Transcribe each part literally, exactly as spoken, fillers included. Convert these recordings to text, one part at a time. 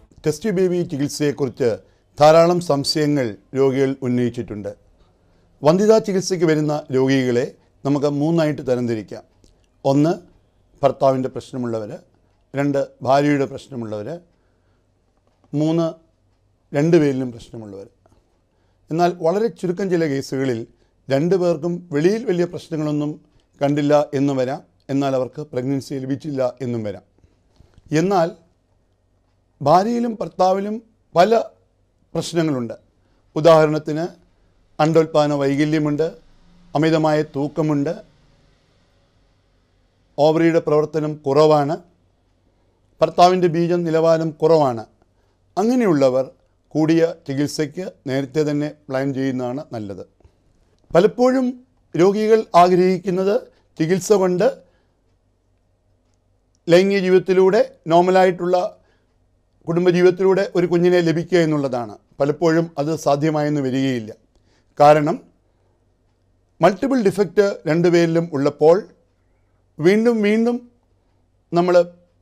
Test baby ചികിത്സയെക്കുറിച്ച് ധാരാളം സംശയങ്ങൾ രോഗികൾ ഉന്നയിച്ചിട്ടുണ്ട്. വന്ധ്യതാ ചികിത്സയ്ക്ക് വരുന്ന രോഗികളെ നമുക്ക് മൂന്നായിട്ട് തരംതിരിക്കാം. ഒന്ന്, ഭർത്താവിൻ്റെ പ്രശ്നമുള്ളവർ. രണ്ട്, ഭാര്യയുടെ പ്രശ്നമുള്ളവർ. മൂന്ന്, രണ്ടുപേരിലും പ്രശ്നമുള്ളവർ. എന്നാൽ വളരെ ചുരുക്കം ചില കേസുകളിൽ രണ്ടു പേർക്കും വെളിയിൽ വലിയ പ്രശ്നങ്ങളൊന്നും കണ്ടില്ല എന്നും വരാം, എന്നാൽ അവർക്ക് പ്രഗ്നൻസി ലഭിച്ചില്ല എന്നും വരാം. എന്നാൽ ഭാര്യയിലും ഭർത്താവിലും പല പ്രശ്നങ്ങളുണ്ട്. ഉദാഹരണത്തിന് അണ്ടോൽപാദന വൈകല്യമുണ്ട്, അമിതമായ തൂക്കമുണ്ട്, ഓവറിയുടെ പ്രവർത്തനം കുറവാണ്, ഭർത്താവിൻ്റെ ബീജം നിലവാരം കുറവാണ്. അങ്ങനെയുള്ളവർ കൂടിയ ചികിത്സയ്ക്ക് നേരത്തെ തന്നെ പ്ലാൻ ചെയ്യുന്നതാണ് നല്ലത്. പലപ്പോഴും രോഗികൾ ആഗ്രഹിക്കുന്നത് ചികിത്സ കൊണ്ട് ലൈംഗിക ജീവിതത്തിലൂടെ നോർമലായിട്ടുള്ള കുടുംബജീവിതത്തിലൂടെ ഒരു കുഞ്ഞിനെ ലഭിക്കുക എന്നുള്ളതാണ്. പലപ്പോഴും അത് സാധ്യമായെന്ന് വരികയില്ല. കാരണം മൾട്ടിപ്പിൾ ഡിഫക്റ്റ് രണ്ടുപേരിലും ഉള്ളപ്പോൾ വീണ്ടും വീണ്ടും നമ്മൾ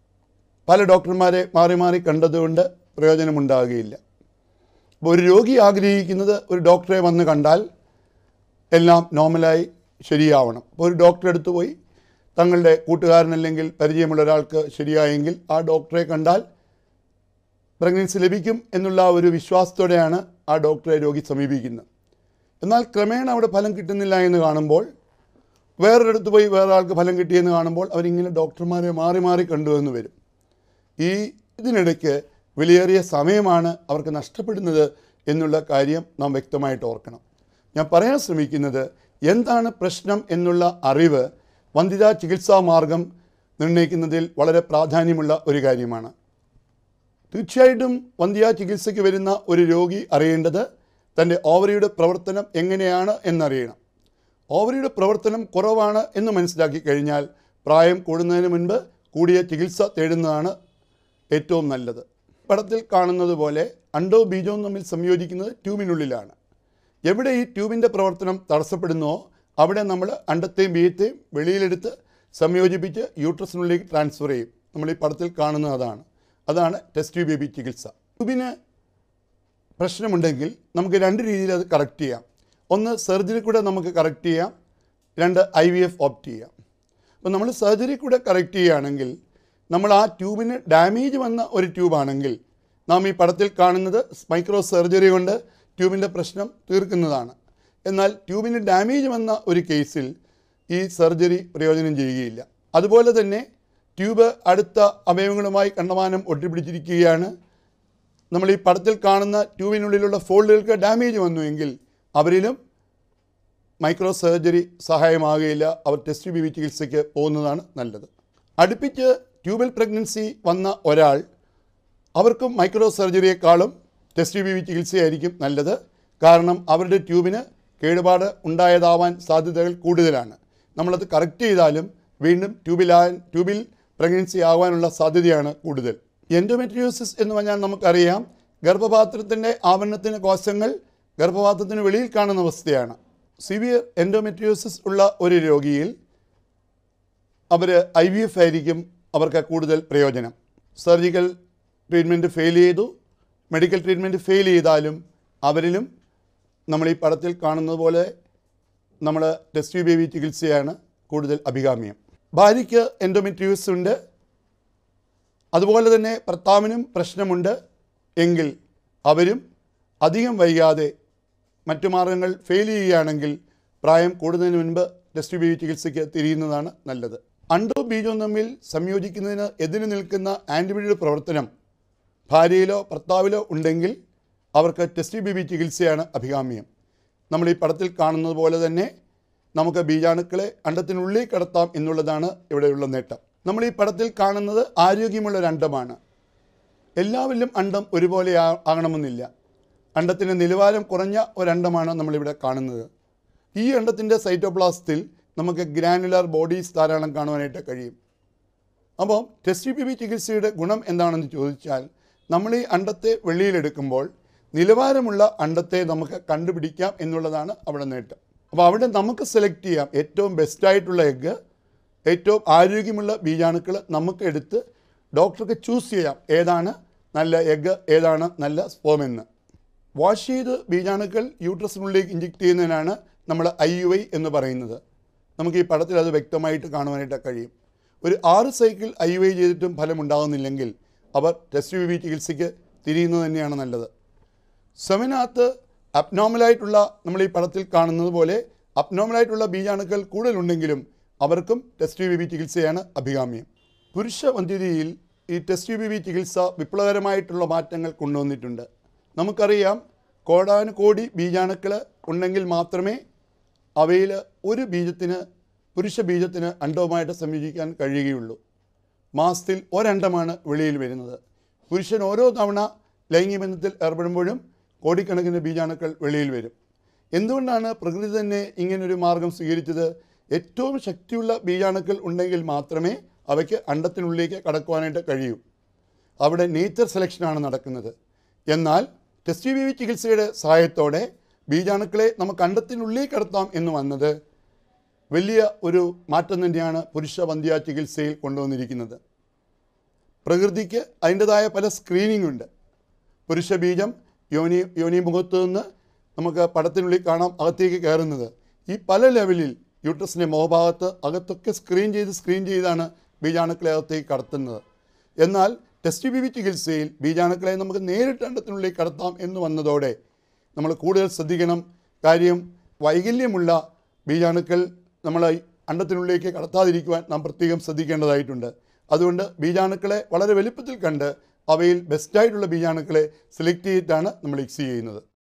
പല ഡോക്ടർമാരെ മാറി മാറി കണ്ടതുകൊണ്ട് പ്രയോജനമുണ്ടാകുകയില്ല. അപ്പോൾ ഒരു രോഗി ആഗ്രഹിക്കുന്നത് ഒരു ഡോക്ടറെ വന്ന് കണ്ടാൽ എല്ലാം നോർമലായി ശരിയാവണം. അപ്പോൾ ഒരു ഡോക്ടറെ അടുത്ത് പോയി തങ്ങളുടെ കൂട്ടുകാരനല്ലെങ്കിൽ പരിചയമുള്ള ഒരാൾക്ക് ശരിയായെങ്കിൽ ആ ഡോക്ടറെ കണ്ടാൽ പ്രഗ്നൻസി ലഭിക്കും എന്നുള്ള ഒരു വിശ്വാസത്തോടെയാണ് ആ ഡോക്ടറെ രോഗി സമീപിക്കുന്നത്. എന്നാൽ ക്രമേണ അവിടെ ഫലം കിട്ടുന്നില്ല എന്ന് കാണുമ്പോൾ വേറൊരിടത്ത് പോയി വേറെ ആൾക്ക് ഫലം കിട്ടിയെന്ന് കാണുമ്പോൾ അവരിങ്ങനെ ഡോക്ടർമാരെ മാറി മാറി കണ്ടുവെന്ന് വരും. ഈ ഇതിനിടയ്ക്ക് വിലയേറിയ സമയമാണ് അവർക്ക് നഷ്ടപ്പെടുന്നത് എന്നുള്ള കാര്യം നാം വ്യക്തമായിട്ട് ഓർക്കണം. ഞാൻ പറയാൻ ശ്രമിക്കുന്നത് എന്താണ് പ്രശ്നം എന്നുള്ള അറിവ് വന്ധ്യതാ ചികിത്സാ മാർഗം നിർണ്ണയിക്കുന്നതിൽ വളരെ പ്രാധാന്യമുള്ള ഒരു കാര്യമാണ്. തീർച്ചയായിട്ടും വന്ധ്യതാ ചികിത്സയ്ക്ക് വരുന്ന ഒരു രോഗി അറിയേണ്ടത് തൻ്റെ ഓവറിയുടെ പ്രവർത്തനം എങ്ങനെയാണ് എന്നറിയണം. ഓവറിയുടെ പ്രവർത്തനം കുറവാണ് എന്ന് മനസ്സിലാക്കി കഴിഞ്ഞാൽ പ്രായം കൂടുന്നതിന് മുൻപ് കൂടിയ ചികിത്സ തേടുന്നതാണ് ഏറ്റവും നല്ലത്. പടത്തിൽ കാണുന്നത് പോലെ അണ്ടവും ബീജവും തമ്മിൽ സംയോജിക്കുന്നത് ട്യൂബിനുള്ളിലാണ്. എവിടെ ഈ ട്യൂബിൻ്റെ പ്രവർത്തനം തടസ്സപ്പെടുന്നുവോ അവിടെ നമ്മൾ അണ്ടത്തെയും ബീജത്തെയും വെളിയിലെടുത്ത് സംയോജിപ്പിച്ച് യൂട്രസിനുള്ളിലേക്ക് ട്രാൻസ്ഫർ ചെയ്യും. നമ്മൾ ഈ പടത്തിൽ കാണുന്നത് അതാണ്. അതാണ് ടെസ്റ്റ് ബേബി ചികിത്സ. ട്യൂബിന് പ്രശ്നമുണ്ടെങ്കിൽ നമുക്ക് രണ്ട് രീതിയിൽ അത് കറക്റ്റ് ചെയ്യാം. ഒന്ന്, സർജറി കൂടെ നമുക്ക് കറക്റ്റ് ചെയ്യാം. രണ്ട്, ഐ വി എഫ് ഓപ്റ്റ് ചെയ്യാം. അപ്പോൾ നമ്മൾ സർജറി കൂടെ കറക്റ്റ് ചെയ്യുകയാണെങ്കിൽ നമ്മൾ ആ ട്യൂബിന് ഡാമേജ് വന്ന ഒരു ട്യൂബാണെങ്കിൽ നാം ഈ പടത്തിൽ കാണുന്നത് മൈക്രോ സർജറി കൊണ്ട് ട്യൂബിൻ്റെ പ്രശ്നം തീർക്കുന്നതാണ്. എന്നാൽ ട്യൂബിന് ഡാമേജ് വന്ന ഒരു കേസിൽ ഈ സർജറി പ്രയോജനം ചെയ്യുകയില്ല. അതുപോലെ തന്നെ ട്യൂബ് അടുത്ത അവയവങ്ങളുമായി കണ്ടമാനം ഒട്ടിപ്പിടിച്ചിരിക്കുകയാണ്. നമ്മൾ ഈ പടത്തിൽ കാണുന്ന ട്യൂബിനുള്ളിലുള്ള ഫോൾഡുകൾക്ക് ഡാമേജ് വന്നുവെങ്കിൽ അവരിലും മൈക്രോ സർജറി സഹായമാകുകയില്ല. അവർ ടെസ്റ്റ് ബേബി ചികിത്സയ്ക്ക് പോകുന്നതാണ് നല്ലത്. അടുപ്പിച്ച് ട്യൂബൽ പ്രഗ്നൻസി വന്ന ഒരാൾ അവർക്കും മൈക്രോ സർജറിയേക്കാളും ടെസ്റ്റ് ബേബി ചികിത്സയായിരിക്കും നല്ലത്. കാരണം അവരുടെ ട്യൂബിന് കേടുപാട് ഉണ്ടായതാവാൻ സാധ്യതകൾ കൂടുതലാണ്. നമ്മളത് കറക്റ്റ് ചെയ്താലും വീണ്ടും ട്യൂബിലാ ട്യൂബിൽ പ്രഗ്നൻസി ആകാനുള്ള സാധ്യതയാണ് കൂടുതൽ. എൻഡോമെട്രിയോസിസ് എന്ന് പറഞ്ഞാൽ നമുക്കറിയാം, ഗർഭപാത്രത്തിൻ്റെ ആവരണത്തിന് കോശങ്ങൾ ഗർഭപാത്രത്തിന് വെളിയിൽ കാണുന്ന അവസ്ഥയാണ്. സിവിയർ എൻഡോമെട്രിയോസിസ് ഉള്ള ഒരു രോഗിയിൽ അവർ ഐ വി എഫ് ആയിരിക്കും അവർക്ക് കൂടുതൽ പ്രയോജനം. സർജിക്കൽ ട്രീറ്റ്മെൻറ്റ് ഫെയിൽ ചെയ്തു, മെഡിക്കൽ ട്രീറ്റ്മെൻറ്റ് ഫെയിൽ ചെയ്താലും അവരിലും നമ്മൾ ഈ പടത്തിൽ കാണുന്നത് പോലെ നമ്മൾ ടെസ്റ്റ് ബേബി ചികിത്സയാണ് കൂടുതൽ അഭികാമ്യം. ഭാര്യയ്ക്ക് എൻഡോമെട്രിയോസിസ് ഉണ്ട്, അതുപോലെ തന്നെ ഭർത്താവിനും പ്രശ്നമുണ്ട് എങ്കിൽ അവരും അധികം വൈകാതെ മറ്റു മാർഗങ്ങൾ ഫെയിൽ ചെയ്യുകയാണെങ്കിൽ പ്രായം കൂടുന്നതിന് മുൻപ് ടെസ്റ്റ് ബേബി ചികിത്സയ്ക്ക് തിരിയുന്നതാണ് നല്ലത്. അണ്ടവും ബീജവും തമ്മിൽ സംയോജിക്കുന്നതിന് എതിര് നിൽക്കുന്ന ആൻറ്റിബോഡിയുടെ പ്രവർത്തനം ഭാര്യയിലോ ഭർത്താവിലോ ഉണ്ടെങ്കിൽ അവർക്ക് ടെസ്റ്റ് ബേബി ചികിത്സയാണ് അഭികാമ്യം. നമ്മൾ ഈ പടത്തിൽ കാണുന്നത് പോലെ തന്നെ നമുക്ക് ബീജാണുക്കളെ അണ്ടത്തിനുള്ളിൽ കടത്താം എന്നുള്ളതാണ് ഇവിടെയുള്ള നേട്ടം. നമ്മൾ ഈ പടത്തിൽ കാണുന്നത് ആരോഗ്യമുള്ള ഒരു അണ്ടമാണ്. എല്ലാവരിലും അണ്ടം ഒരുപോലെ ആകണമെന്നില്ല. അണ്ടത്തിൻ്റെ നിലവാരം കുറഞ്ഞ ഒരണ്ടമാണ് നമ്മളിവിടെ കാണുന്നത്. ഈ അണ്ടത്തിൻ്റെ സൈറ്റോപ്ലാസത്തിൽ നമുക്ക് ഗ്രാനുലാർ ബോഡീസ് ധാരാളം കാണുവാനായിട്ട് കഴിയും. അപ്പോൾ ടെസ്റ്റ് ബേബി ചികിത്സയുടെ ഗുണം എന്താണെന്ന് ചോദിച്ചാൽ നമ്മൾ ഈ അണ്ടത്തെ വെളിയിലെടുക്കുമ്പോൾ നിലവാരമുള്ള അണ്ടത്തെ നമുക്ക് കണ്ടുപിടിക്കാം എന്നുള്ളതാണ് അവിടെ നേട്ടം. അപ്പോൾ അവിടെ നമുക്ക് സെലക്ട് ചെയ്യാം ഏറ്റവും ബെസ്റ്റായിട്ടുള്ള എഗ്ഗ്, ഏറ്റവും ആരോഗ്യമുള്ള ബീജാണുക്കൾ നമുക്ക് എടുത്ത് ഡോക്ടർക്ക് ചൂസ് ചെയ്യാം ഏതാണ് നല്ല എഗ്ഗ്, ഏതാണ് നല്ല സ്പേം എന്ന്. വാഷ് ചെയ്ത് ബീജാണുക്കൾ യൂട്രസിനുള്ളിലേക്ക് ഇഞ്ചെക്ട് ചെയ്യുന്നതിനാണ് നമ്മൾ ഐ യു ഐ എന്ന് പറയുന്നത്. നമുക്ക് ഈ പടത്തിൽ അത് വ്യക്തമായിട്ട് കാണുവാനായിട്ട് കഴിയും. ഒരു ആറ് സൈക്കിൾ ഐ യു ഐ ചെയ്തിട്ടും ഫലമുണ്ടാകുന്നില്ലെങ്കിൽ അവർ ടെസ്റ്റ് ബി ബി ചികിത്സയ്ക്ക് തിരിയുന്നത് തന്നെയാണ് നല്ലത്. സെമിനകത്ത് അബ്നോർമലായിട്ടുള്ള, നമ്മൾ ഈ പടത്തിൽ കാണുന്നത് പോലെ അബ്നോർമലായിട്ടുള്ള ബീജാണുക്കൾ കൂടുതലുണ്ടെങ്കിലും അവർക്കും ടെസ്റ്റ് ബി ബി ചികിത്സയാണ് അഭികാമ്യം. പുരുഷ വന്ധ്യതയിൽ ഈ ടെസ്റ്റ് ബി ബി ചികിത്സ വിപ്ലവകരമായിട്ടുള്ള മാറ്റങ്ങൾ കൊണ്ടുവന്നിട്ടുണ്ട്. നമുക്കറിയാം, കോടാനുകോടി ബീജാണുക്കൾ ഉണ്ടെങ്കിൽ മാത്രമേ അവയിൽ ഒരു ബീജത്തിന്, പുരുഷ ബീജത്തിന് അണ്ഡവുമായിട്ട് സംയോജിക്കാൻ കഴിയുകയുള്ളൂ. മാസത്തിൽ ഒരണ്ടമാണ് വെളിയിൽ വരുന്നത്. പുരുഷൻ ഓരോ തവണ ലൈംഗിക ബന്ധത്തിൽ ഏർപ്പെടുമ്പോഴും കോടിക്കണക്കിന് ബീജാണുക്കൾ വെളിയിൽ വരും. എന്തുകൊണ്ടാണ് പ്രകൃതി തന്നെ ഇങ്ങനൊരു മാർഗം സ്വീകരിച്ചത്? ഏറ്റവും ശക്തിയുള്ള ബീജാണുക്കൾ ഉണ്ടെങ്കിൽ മാത്രമേ അവയ്ക്ക് അണ്ടത്തിനുള്ളിലേക്ക് കടക്കുവാനായിട്ട് കഴിയൂ. അവിടെ നേച്ചർ സെലക്ഷനാണ് നടക്കുന്നത്. എന്നാൽ ടെസ്റ്റ് ബി ബി ചികിത്സയുടെ സഹായത്തോടെ ബീജാണുക്കളെ നമുക്ക് അണ്ടത്തിനുള്ളിൽ കടത്താം എന്ന് വന്നത് വലിയ ഒരു മാറ്റം തന്നെയാണ് പുരുഷ വന്ധ്യ ചികിത്സയിൽ കൊണ്ടുവന്നിരിക്കുന്നത്. പ്രകൃതിക്ക് അതിൻ്റെതായ പല സ്ക്രീനിംഗ് ഉണ്ട്. പുരുഷ ബീജം യോനി യോനി മുഖത്ത് നിന്ന് നമുക്ക് പടത്തിനുള്ളിൽ കാണാം അകത്തേക്ക് കയറുന്നത്. ഈ പല ലെവലിൽ യൂട്രസിൻ്റെ മുഖഭാഗത്ത് അകത്തൊക്കെ സ്ക്രീൻ ചെയ്ത് സ്ക്രീൻ ചെയ്താണ് ബീജാണുക്കളെ അകത്തേക്ക് കടത്തുന്നത്. എന്നാൽ ടെസ്റ്റ് ബി ബി ചികിത്സയിൽ ബീജാണുക്കളെ നമുക്ക് നേരിട്ട് അണ്ടത്തിനുള്ളിൽ കടത്താം എന്ന് വന്നതോടെ നമ്മൾ കൂടുതൽ ശ്രദ്ധിക്കണം. കാര്യം, വൈകല്യമുള്ള ബീജാണുക്കൾ നമ്മൾ അണ്ടത്തിനുള്ളിലേക്ക് കടത്താതിരിക്കുവാൻ നാം പ്രത്യേകം ശ്രദ്ധിക്കേണ്ടതായിട്ടുണ്ട്. അതുകൊണ്ട് ബീജാണുക്കളെ വളരെ വലുപ്പത്തിൽ കണ്ട് അവയിൽ ബെസ്റ്റായിട്ടുള്ള ബീജാണുക്കളെ സെലക്ട് ചെയ്തിട്ടാണ് നമ്മൾ എക്സ് ചെയ്യുന്നത്.